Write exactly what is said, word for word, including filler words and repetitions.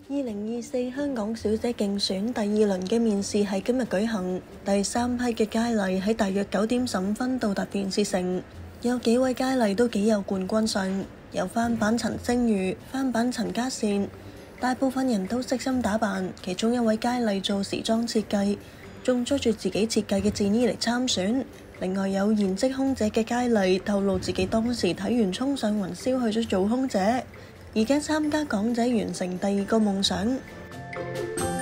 二零二四香港小姐競選第二輪嘅面試係今日舉行，第三批嘅佳麗喺大約九點十五分到達電視城，有幾位佳麗都幾有冠軍相，有翻版陳星瑜、翻版陳嘉善，大部分人都悉心打扮，其中一位佳麗做時裝設計，仲着住自己設計嘅戰衣嚟參選。另外有現職空姐嘅佳麗透露自己當時睇完衝上雲霄去咗做空姐，而家參加港姐完成第二個夢想。